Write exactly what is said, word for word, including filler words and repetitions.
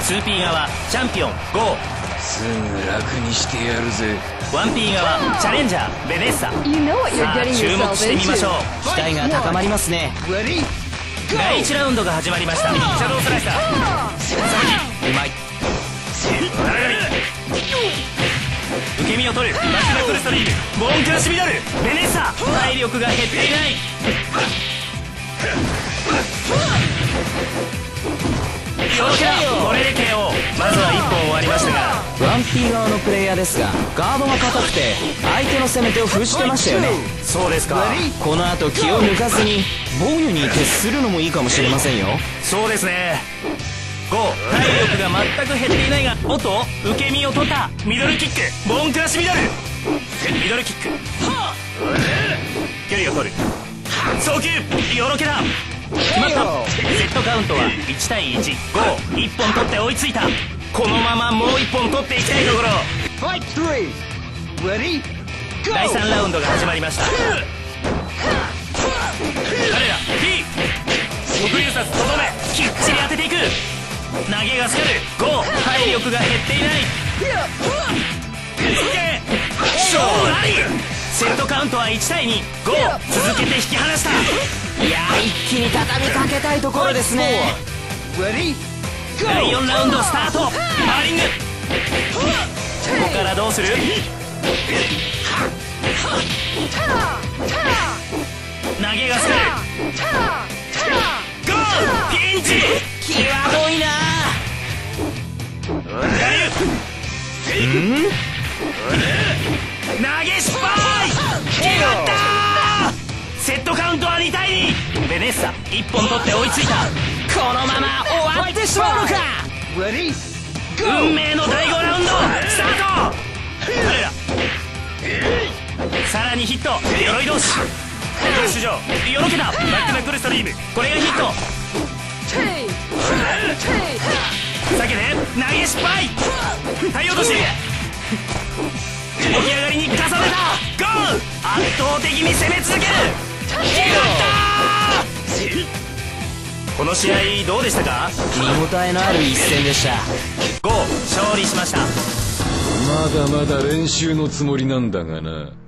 ツーピー 側チャンピオンゴー。 すぐ楽にしてやるぜ。 ワンピー 側チャレンジャーベネッサ。さあ注目してみましょう。 期待が高まりますね。 だいいちラウンドが始まりました。シャドウスライサーうまい。 受け身を取るバックナックルストリームボーンクラッシュミドルベネッサ。体力が減っていない。よろけだ。これで ケーオー。 まずはいっぽん終わりましたが、 ワンピー 側のプレイヤーですがガードが硬くて相手の攻め手を封じてましたよね。 そうですか。 この後気を抜かずに防御に徹するのもいいかもしれませんよ。 そうですね。ゴー。体力が全く減っていないが、おっと受け身を取った。ミドルキックボーンクラッシュミドルミドルキック距離を取る送球よろけだ。決まった。セットカウントはいちたいいち。ゴー。いっぽん取って追いついた。このままもういっぽん取っていきたいところ。だいさんラウンドが始まりました。彼ら B 特有殺とどめきっちり当てていく。投げがスカルゴー。体力が減っていない。勝利。セットカウントはいちたいに。ゴー。続けて引き離した。 いやー一気に畳みかけたいところですね。 だいよんラウンドスタート。パーリング。ここからどうする。投げがスカルゴー。ピンチ際どいなー。うん投げ失敗。決まったー。セットカウントはにたいに。ベネッサいっぽん取って追いついた。 このまま終わってしまうのか。 運命のだいごラウンドスタート。彼らさらにヒット。鎧同士フラッシュ上よろけだ。バックナックルストリームこれがヒット。避けて投げ失敗。体落とし起き上がりに重ねた。ゴー。圧倒的に攻め続ける。決まったー。この試合どうでしたか。 見応えのある一戦でした。 ゴー。勝利しました。 まだまだ練習のつもりなんだがな。